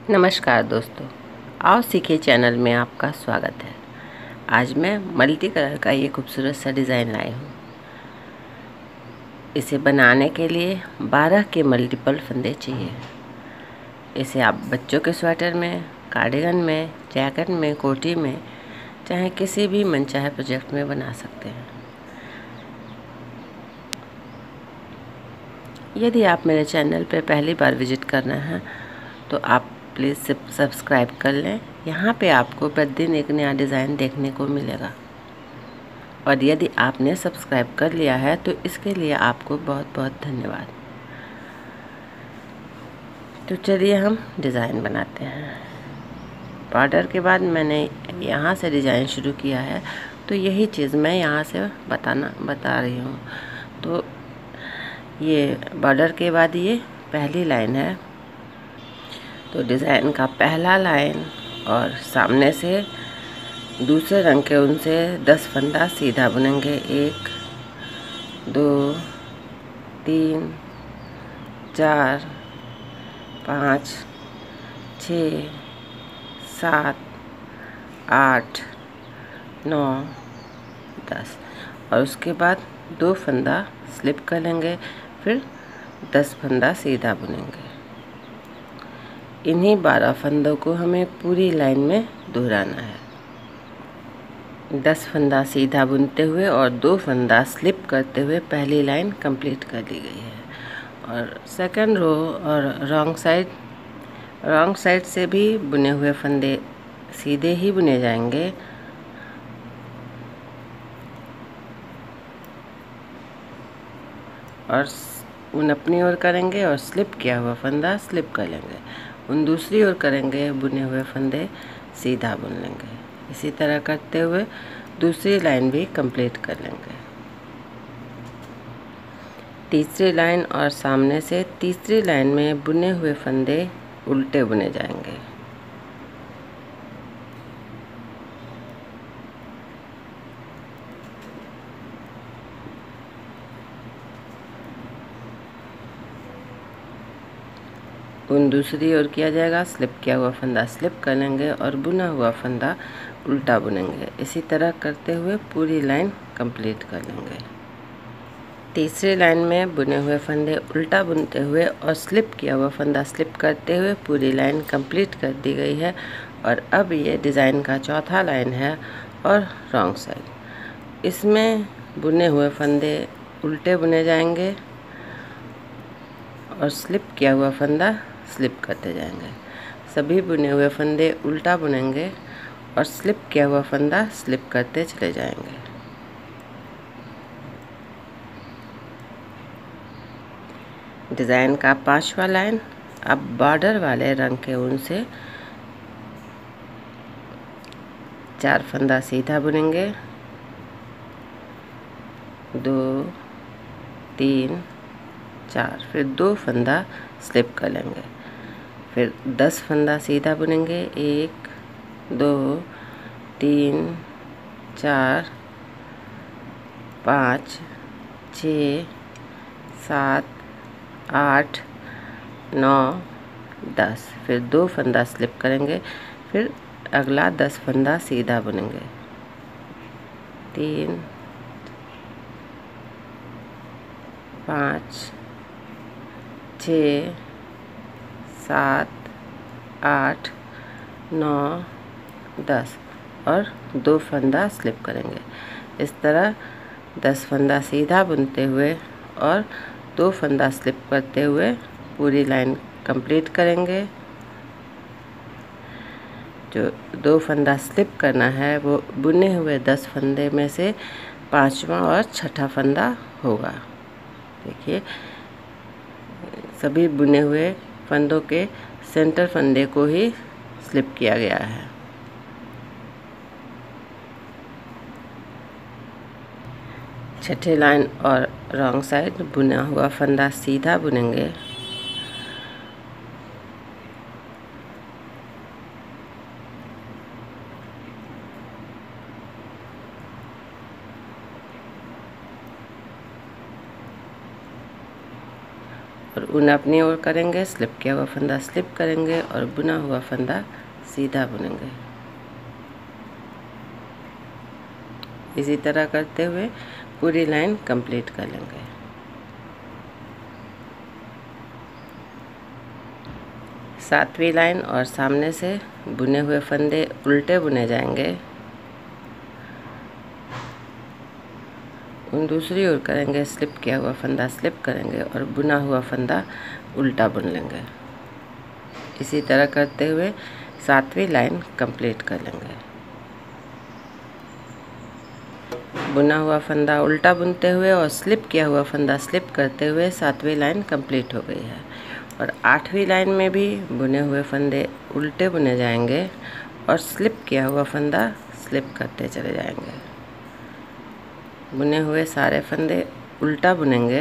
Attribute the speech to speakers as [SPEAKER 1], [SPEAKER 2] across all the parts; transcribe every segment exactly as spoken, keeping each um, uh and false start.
[SPEAKER 1] नमस्कार दोस्तों, आओ सीखे चैनल में आपका स्वागत है। आज मैं मल्टी कलर का ये खूबसूरत सा डिज़ाइन लाई हूँ। इसे बनाने के लिए बारह के मल्टीपल फंदे चाहिए। इसे आप बच्चों के स्वेटर में, कार्डिगन में, जैकेट में, कोटी में, चाहे किसी भी मनचाहे प्रोजेक्ट में बना सकते हैं। यदि आप मेरे चैनल पर पहली बार विजिट करना है तो आप प्लीज़ सब्सक्राइब कर लें। यहाँ पे आपको प्रतिदिन एक नया डिज़ाइन देखने को मिलेगा और यदि आपने सब्सक्राइब कर लिया है तो इसके लिए आपको बहुत बहुत धन्यवाद। तो चलिए हम डिज़ाइन बनाते हैं। बॉर्डर के बाद मैंने यहाँ से डिज़ाइन शुरू किया है, तो यही चीज़ मैं यहाँ से बताना बता रही हूँ। तो ये बॉर्डर के बाद ये पहली लाइन है। तो डिज़ाइन का पहला लाइन और सामने से दूसरे रंग के उनसे दस फंदा सीधा बुनेंगे। एक, दो, तीन, चार, पाँच, छः, सात, आठ, नौ, दस और उसके बाद दो फंदा स्लिप कर लेंगे, फिर दस फंदा सीधा बुनेंगे। इन्हीं बारह फंदों को हमें पूरी लाइन में दोहराना है। दस फंदा सीधा बुनते हुए और दो फंदा स्लिप करते हुए पहली लाइन कंप्लीट कर ली गई है। और सेकंड रो और रॉन्ग साइड रॉन्ग साइड से भी बुने हुए फंदे सीधे ही बुने जाएंगे। और उन अपनी ओर करेंगे और स्लिप किया हुआ फंदा स्लिप कर लेंगे। उन दूसरी ओर करेंगे, बुने हुए फंदे सीधा बुन लेंगे। इसी तरह करते हुए दूसरी लाइन भी कंप्लीट कर लेंगे। तीसरी लाइन और सामने से तीसरी लाइन में बुने हुए फंदे उल्टे बुने जाएंगे। उन दूसरी ओर किया जाएगा, स्लिप किया हुआ फंदा स्लिप कर लेंगे और बुना हुआ फंदा उल्टा बुनेंगे। इसी तरह करते हुए पूरी लाइन कंप्लीट कर लेंगे। तीसरी लाइन में बुने हुए फंदे उल्टा बुनते हुए और स्लिप किया हुआ फंदा स्लिप करते हुए पूरी लाइन कंप्लीट कर दी गई है। और अब ये डिज़ाइन का चौथा लाइन है और रॉन्ग साइड। इसमें बुने हुए फंदे उल्टे बुने जाएंगे और स्लिप किया हुआ फंदा स्लिप करते जाएंगे। सभी बुने हुए फंदे उल्टा बुनेंगे और स्लिप किया हुआ फंदा स्लिप करते चले जाएंगे। डिज़ाइन का पांचवा लाइन अब बॉर्डर वाले रंग के ऊन से चार फंदा सीधा बुनेंगे, दो, तीन, चार, फिर दो फंदा स्लिप कर लेंगे, फिर दस फंदा सीधा बुनेंगे। एक, दो, तीन, चार, पाँच, छः, सात, आठ, नौ, दस, फिर दो फंदा स्लिप करेंगे, फिर अगला दस फंदा सीधा बुनेंगे। तीन, पाँच, छः, सात, आठ, नौ, दस और दो फंदा स्लिप करेंगे। इस तरह दस फंदा सीधा बुनते हुए और दो फंदा स्लिप करते हुए पूरी लाइन कंप्लीट करेंगे। जो दो फंदा स्लिप करना है वो बुने हुए दस फंदे में से पांचवा और छठा फंदा होगा। देखिए, सभी बुने हुए फंदों के सेंटर फंदे को ही स्लिप किया गया है। छठे लाइन और रॉन्ग साइड बुना हुआ फंदा सीधा बुनेंगे। और ऊन अपनी ओर करेंगे, स्लिप किया हुआ फंदा स्लिप करेंगे और बुना हुआ फंदा सीधा बुनेंगे। इसी तरह करते हुए पूरी लाइन कंप्लीट कर लेंगे। सातवीं लाइन और सामने से बुने हुए फंदे उल्टे बुने जाएंगे, उन दूसरी ओर करेंगे, स्लिप किया हुआ फंदा स्लिप करेंगे और बुना हुआ फंदा उल्टा बुन लेंगे। इसी तरह करते हुए सातवीं लाइन कंप्लीट कर लेंगे। बुना हुआ फंदा उल्टा बुनते हुए और स्लिप किया हुआ फंदा स्लिप करते हुए सातवीं लाइन कंप्लीट हो गई है। और आठवीं लाइन में भी बुने हुए फंदे उल्टे बुने जाएंगे और स्लिप किया हुआ फंदा स्लिप करते चले जाएंगे। बुने हुए सारे फंदे उल्टा बुनेंगे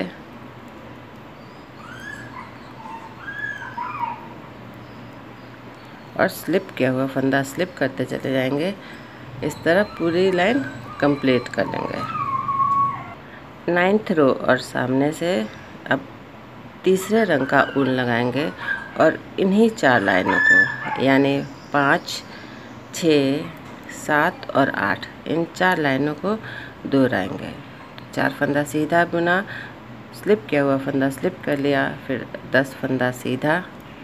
[SPEAKER 1] और स्लिप किया हुआ फंदा स्लिप करते चले जाएंगे। इस तरह पूरी लाइन कंप्लीट कर लेंगे। नाइन्थ रो और सामने से अब तीसरे रंग का ऊन लगाएंगे और इन्हीं चार लाइनों को यानी पाँच, छः, सात और आठ, इन चार लाइनों को दोहराएंगे। चार फंदा सीधा बुना, स्लिप किया हुआ फंदा स्लिप कर लिया, फिर दस फंदा सीधा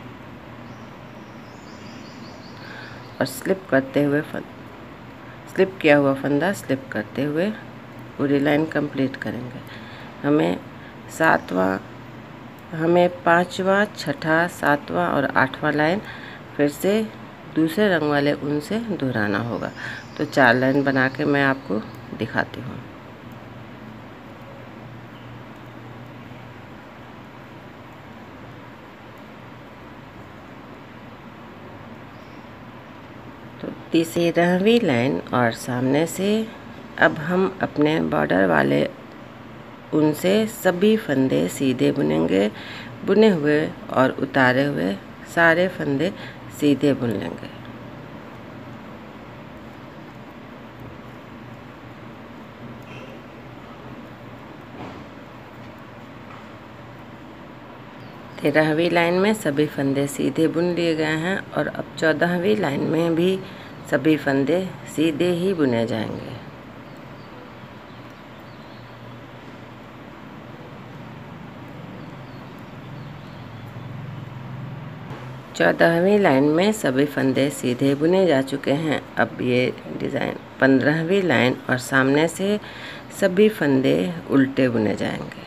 [SPEAKER 1] और स्लिप करते हुए स्लिप किया हुआ फंदा स्लिप करते हुए पूरी लाइन कंप्लीट करेंगे। हमें सातवां हमें पाँचवा, छठा, सातवां और आठवां लाइन फिर से दूसरे रंग वाले ऊन से दोहराना होगा। तो चार लाइन बना के मैं आपको दिखाती हूँ। तो तीसरीवीं लाइन और सामने से अब हम अपने बॉर्डर वाले ऊन से सभी फंदे सीधे बुनेंगे। बुने हुए और उतारे हुए सारे फंदे सीधे बुन लेंगे। तेरहवीं लाइन में सभी फंदे सीधे बुन लिए गए हैं और अब चौदहवीं लाइन में भी सभी फंदे सीधे ही बुने जाएंगे। चौदहवीं लाइन में सभी फंदे सीधे बुने जा चुके हैं। अब ये डिज़ाइन पंद्रहवीं लाइन और सामने से सभी फंदे उल्टे बुने जाएंगे।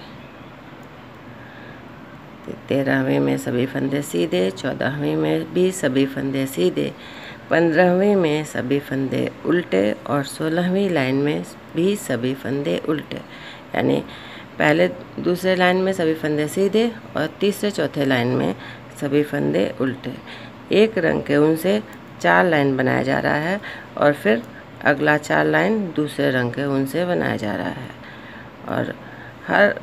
[SPEAKER 1] तेरहवीं में सभी फंदे सीधे, चौदहवीं में भी सभी फंदे सीधे, पंद्रहवीं में सभी फंदे उल्टे और सोलहवीं लाइन में भी सभी फंदे उल्टे। यानी पहले दूसरे लाइन में सभी फंदे सीधे और तीसरे चौथे लाइन में सभी फंदे उल्टे। एक रंग के ऊन से चार लाइन बनाया जा रहा है और फिर अगला चार लाइन दूसरे रंग के ऊन से बनाया जा रहा है। और हर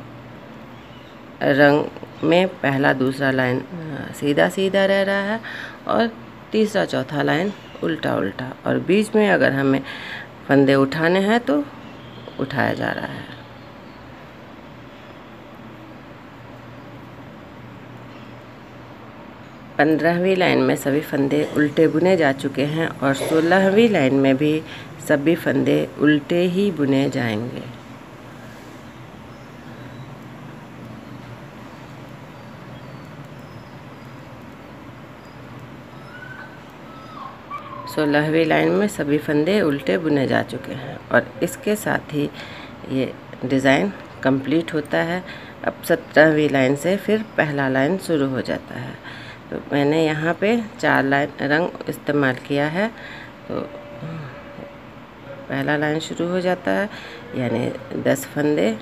[SPEAKER 1] रंग में पहला दूसरा लाइन सीधा सीधा रह रहा है और तीसरा चौथा लाइन उल्टा उल्टा, और बीच में अगर हमें फंदे उठाने हैं तो उठाया जा रहा है। पंद्रहवीं लाइन में सभी फंदे उल्टे बुने जा चुके हैं और सोलहवीं लाइन में भी सभी फंदे उल्टे ही बुने जाएंगे। सोलहवीं लाइन में सभी फंदे उल्टे बुने जा चुके हैं और इसके साथ ही ये डिज़ाइन कंप्लीट होता है। अब सत्रहवीं लाइन से फिर पहला लाइन शुरू हो जाता है। तो मैंने यहाँ पे चार लाइन रंग इस्तेमाल किया है। तो पहला लाइन शुरू हो जाता है, यानी दस फंदे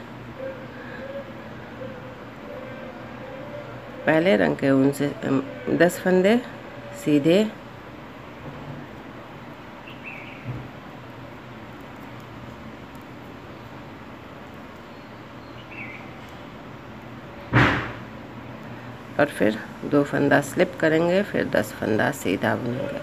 [SPEAKER 1] पहले रंग के ऊन से दस फंदे सीधे, और फिर दो फंदा स्लिप करेंगे, फिर दस फंदा सीधा बुनेंगे।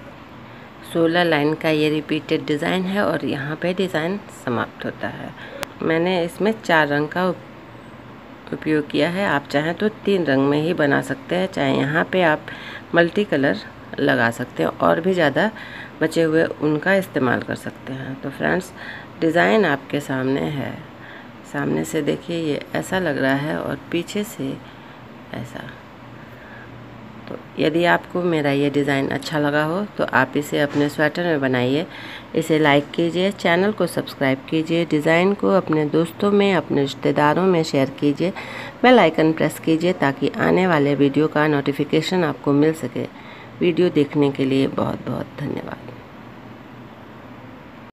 [SPEAKER 1] सोलह लाइन का ये रिपीटेड डिज़ाइन है और यहाँ पे डिज़ाइन समाप्त होता है। मैंने इसमें चार रंग का उपयोग किया है। आप चाहें तो तीन रंग में ही बना सकते हैं, चाहे यहाँ पे आप मल्टी कलर लगा सकते हैं और भी ज़्यादा बचे हुए उनका इस्तेमाल कर सकते हैं। तो फ्रेंड्स, डिज़ाइन आपके सामने है, सामने से देखिए ये ऐसा लग रहा है और पीछे से ऐसा। तो यदि आपको मेरा ये डिज़ाइन अच्छा लगा हो तो आप इसे अपने स्वेटर में बनाइए, इसे लाइक कीजिए, चैनल को सब्सक्राइब कीजिए, डिज़ाइन को अपने दोस्तों में, अपने रिश्तेदारों में शेयर कीजिए, बेल आइकन प्रेस कीजिए ताकि आने वाले वीडियो का नोटिफिकेशन आपको मिल सके। वीडियो देखने के लिए बहुत बहुत धन्यवाद।